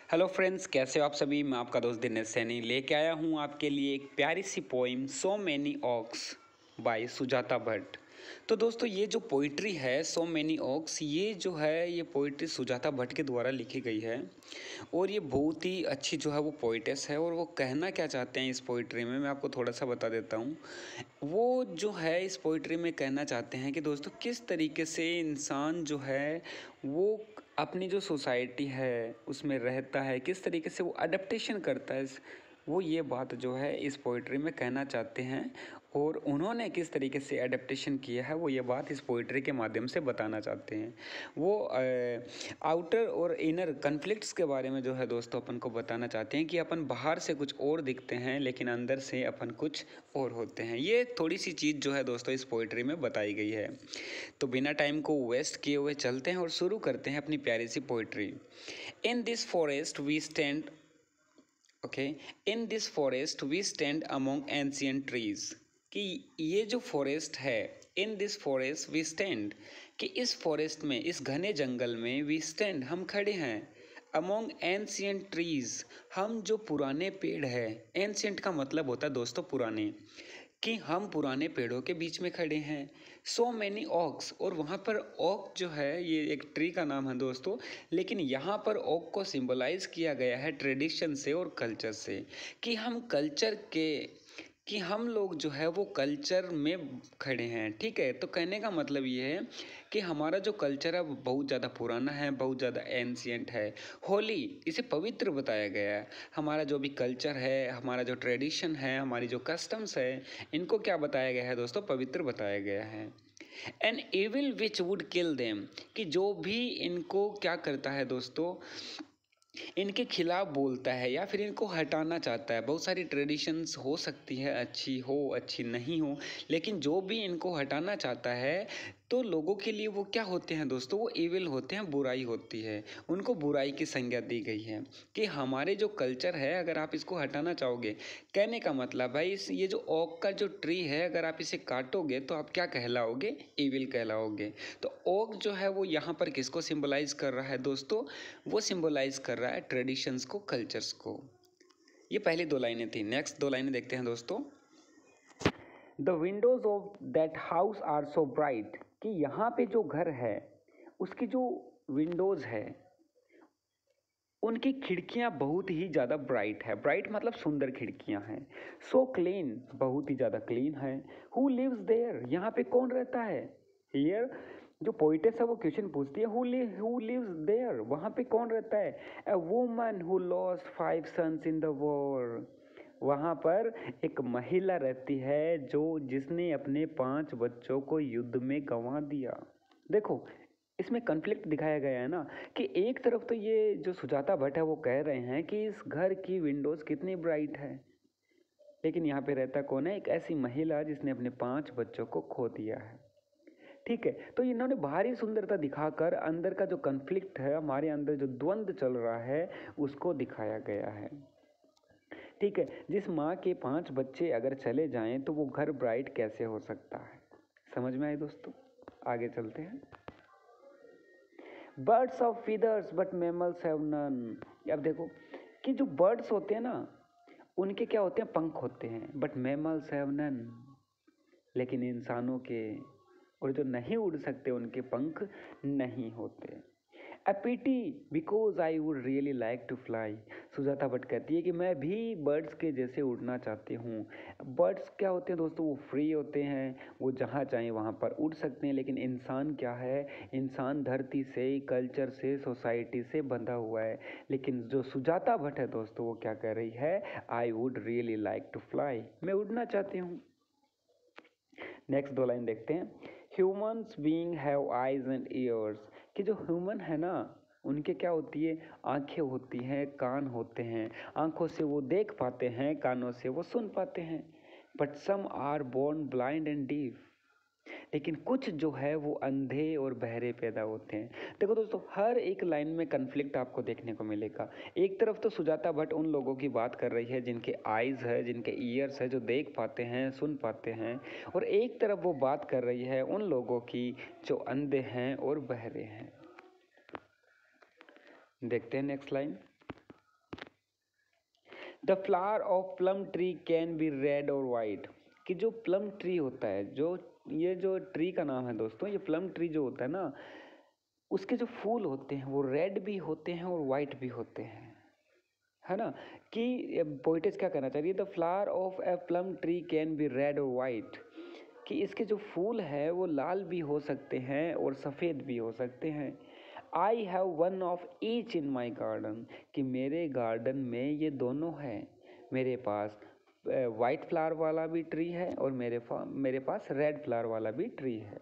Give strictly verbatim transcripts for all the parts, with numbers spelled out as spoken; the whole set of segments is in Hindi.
हेलो फ्रेंड्स, कैसे हो आप सभी। मैं आपका दोस्त दिनेश सैनी लेके आया हूँ आपके लिए एक प्यारी सी poem so many oaks by Sujata Bhatt. तो दोस्तों, ये जो पोइट्री है सो मैनी ऑक्स, ये जो है ये पोइट्री सुजाता भट्ट के द्वारा लिखी गई है और ये बहुत ही अच्छी जो है वो पोइटेस है। और वो कहना क्या चाहते हैं इस पोइट्री में, मैं आपको थोड़ा सा बता देता हूँ। वो जो है इस पोइट्री में कहना चाहते हैं कि दोस्तों, किस तरीके से इंसान जो है वो अपनी जो सोसाइटी है उसमें रहता है, किस तरीके से वो अडेप्टेशन करता है, वो ये बात जो है इस पोइट्री में कहना चाहते हैं। और उन्होंने किस तरीके से अडेप्टेशन किया है वो ये बात इस पोइट्री के माध्यम से बताना चाहते हैं। वो आउटर और इनर कन्फ्लिक्ट्स के बारे में जो है दोस्तों अपन को बताना चाहते हैं कि अपन बाहर से कुछ और दिखते हैं लेकिन अंदर से अपन कुछ और होते हैं। ये थोड़ी सी चीज़ जो है दोस्तों इस पोइट्री में बताई गई है। तो बिना टाइम को वेस्ट किए हुए चलते हैं और शुरू करते हैं अपनी प्यारी सी poetry. In this forest we stand okay in this forest we stand among ancient trees. कि ये जो फॉरेस्ट है, in this forest we stand, कि इस फॉरेस्ट में, इस घने जंगल में, वी स्टैंड हम खड़े हैं, अमोंग एंशियंट ट्रीज, हम जो पुराने पेड़ है, एंशियंट का मतलब होता है दोस्तों पुराने, कि हम पुराने पेड़ों के बीच में खड़े हैं। सो मैनी ऑक्स, और वहाँ पर ओक जो है ये एक ट्री का नाम है दोस्तों, लेकिन यहाँ पर ओक को सिंबलाइज किया गया है ट्रेडिशन से और कल्चर से, कि हम कल्चर के कि हम लोग जो है वो कल्चर में खड़े हैं। ठीक है, तो कहने का मतलब ये है कि हमारा जो कल्चर है वो बहुत ज़्यादा पुराना है, बहुत ज़्यादा एंशियंट है। होली, इसे पवित्र बताया गया है। हमारा जो भी कल्चर है, हमारा जो ट्रेडिशन है, हमारी जो कस्टम्स है, इनको क्या बताया गया है दोस्तों, पवित्र बताया गया है। An evil which would kill them, कि जो भी इनको क्या करता है दोस्तों, इनके खिलाफ बोलता है या फिर इनको हटाना चाहता है। बहुत सारी ट्रेडिशंस हो सकती है, अच्छी हो अच्छी नहीं हो, लेकिन जो भी इनको हटाना चाहता है तो लोगों के लिए वो क्या होते हैं दोस्तों, वो इविल होते हैं, बुराई होती है, उनको बुराई की संज्ञा दी गई है। कि हमारे जो कल्चर है अगर आप इसको हटाना चाहोगे, कहने का मतलब भाई इस ये जो ओक का जो ट्री है अगर आप इसे काटोगे तो आप क्या कहलाओगे, इविल कहलाओगे। तो ओक जो है वो यहाँ पर किसको सिंबलाइज कर रहा है दोस्तों, वो सिंबलाइज कर रहा है ट्रेडिशंस को, कल्चर्स को। ये पहली दो लाइनें थी। नेक्स्ट दो लाइनें देखते हैं दोस्तों। The windows of that house are so bright, कि यहाँ पे जो घर है उसकी जो विंडोज है उनकी खिड़कियाँ बहुत ही ज़्यादा ब्राइट है। ब्राइट मतलब सुंदर खिड़कियाँ हैं। सो क्लीन, बहुत ही ज़्यादा क्लीन है। हु लिव्स देयर, यहाँ पे कौन रहता है। हियर जो पोइटेस है वो क्वेश्चन पूछती है, who live who lives there, वहाँ पे कौन रहता है। A woman who lost five sons in the war, वहाँ पर एक महिला रहती है जो जिसने अपने पांच बच्चों को युद्ध में गंवा दिया। देखो इसमें कन्फ्लिक्ट दिखाया गया है ना, कि एक तरफ तो ये जो सुजाता भट्ट है वो कह रहे हैं कि इस घर की विंडोज कितनी ब्राइट है, लेकिन यहाँ पे रहता कौन है, एक ऐसी महिला जिसने अपने पांच बच्चों को खो दिया है। ठीक है, तो इन्होंने बाहरी सुंदरता दिखाकर अंदर का जो कन्फ्लिक्ट है, हमारे अंदर जो द्वंद्व चल रहा है उसको दिखाया गया है। ठीक है, जिस माँ के पांच बच्चे अगर चले जाएं तो वो घर ब्राइट कैसे हो सकता है। समझ में आए दोस्तों, आगे चलते हैं। Birds of feathers but mammals have none. अब देखो कि जो बर्ड्स होते हैं ना उनके क्या होते हैं, पंख होते हैं, बट मैमल्स हैव नन, लेकिन इंसानों के और जो नहीं उड़ सकते उनके पंख नहीं होते। A pity because I would really like to fly. Sujata Bhatt कहती है कि मैं भी बर्ड्स के जैसे उड़ना चाहती हूँ। बर्ड्स क्या होते हैं दोस्तों, वो फ्री होते हैं, वो जहाँ चाहें वहाँ पर उड़ सकते हैं, लेकिन इंसान क्या है, इंसान धरती से, कल्चर से, सोसाइटी से बंधा हुआ है। लेकिन जो सुजाता भट्ट है दोस्तों वो क्या कह रही है, I would really like to fly, मैं उड़ना चाहती हूँ। नेक्स्ट दो लाइन देखते हैं। Humans being have eyes and ears, कि जो ह्यूमन है ना उनके क्या होती है, आंखें होती हैं, कान होते हैं, आंखों से वो देख पाते हैं, कानों से वो सुन पाते हैं। But some are born blind and deaf, लेकिन कुछ जो है वो अंधे और बहरे पैदा होते हैं। देखो दोस्तों, हर एक लाइन में कन्फ्लिक्ट आपको देखने को मिलेगा। एक तरफ तो सुजाता भट्ट उन लोगों की बात कर रही है जिनके आइज़ है, जिनके ईयर्स है, जो देख पाते हैं, सुन पाते हैं, और एक तरफ वो बात कर रही है उन लोगों की जो अंधे हैं और बहरे हैं। देखते हैं next line. The flower of plum tree can be red or white, कि जो प्लम ट्री होता है, जो ये जो ट्री का नाम है दोस्तों, ये प्लम ट्री जो होता है ना, उसके जो फूल होते हैं वो रेड भी होते हैं और वाइट भी होते हैं, है ना। कि पोइटेस क्या कहना चाह रही है, the flower of a plum tree can be red or white, कि इसके जो फूल है वो लाल भी हो सकते हैं और सफ़ेद भी हो सकते हैं। I have one of each in my garden, कि मेरे गार्डन में ये दोनों हैं, मेरे पास वाइट फ्लावर वाला भी ट्री है और मेरे मेरे पास रेड फ्लावर वाला भी ट्री है।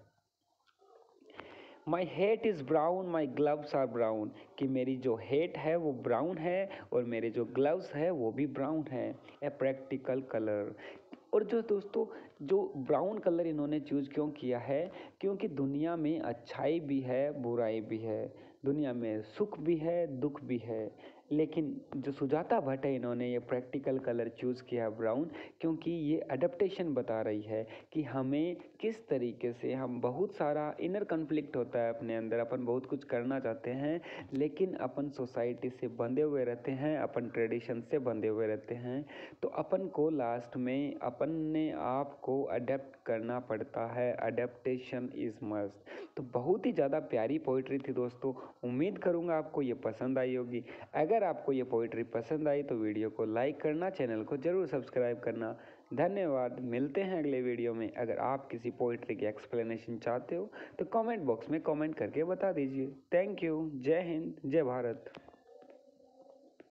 My hat is brown, my gloves are brown, कि मेरी जो हेट है वो ब्राउन है और मेरे जो ग्लव्स है वो भी ब्राउन है। ए प्रैक्टिकल कलर, और जो दोस्तों जो ब्राउन कलर इन्होंने चूज़ क्यों किया है, क्योंकि दुनिया में अच्छाई भी है बुराई भी है, दुनिया में सुख भी है दुख भी है, लेकिन जो सुजाता भट्ट है इन्होंने ये प्रैक्टिकल कलर चूज़ किया ब्राउन, क्योंकि ये अडेप्टेशन बता रही है कि हमें किस तरीके से, हम बहुत सारा इनर कन्फ्लिक्ट होता है अपने अंदर, अपन बहुत कुछ करना चाहते हैं लेकिन अपन सोसाइटी से बंधे हुए रहते हैं, अपन ट्रेडिशन से बंधे हुए रहते हैं, तो अपन को लास्ट में अपन ने आप को अडेप्ट करना पड़ता है। Adaptation is must. तो बहुत ही ज़्यादा प्यारी पोइट्री थी दोस्तों, उम्मीद करूँगा आपको ये पसंद आई होगी। अगर आपको ये पोइट्री पसंद आई तो वीडियो को लाइक करना, चैनल को ज़रूर सब्सक्राइब करना। धन्यवाद, मिलते हैं अगले वीडियो में। अगर आप किसी पोइट्री की एक्सप्लेनेशन चाहते हो तो कमेंट बॉक्स में कमेंट करके बता दीजिए। Thank you. जय हिंद, जय भारत।